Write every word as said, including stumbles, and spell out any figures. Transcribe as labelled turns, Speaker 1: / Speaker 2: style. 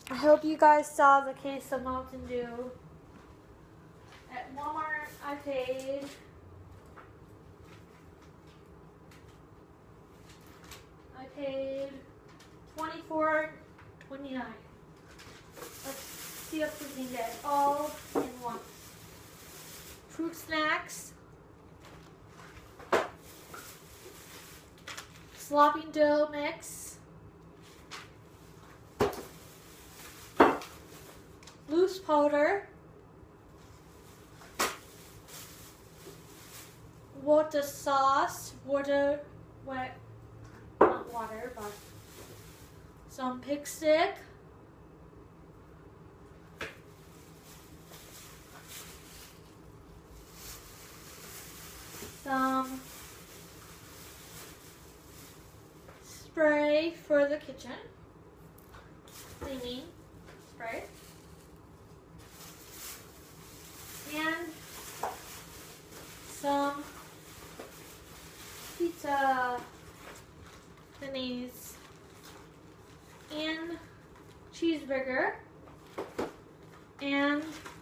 Speaker 1: I hope you guys saw the case of Mountain Dew. At Walmart, I paid I paid twenty-four twenty-nine. Let's see if we can get all in one. Fruit snacks, sloppy dough mix, loose powder, water sauce, water, wet, not water, but some pig stick, some spray for the kitchen, cleaning spray, and some pizza thingies and cheeseburger and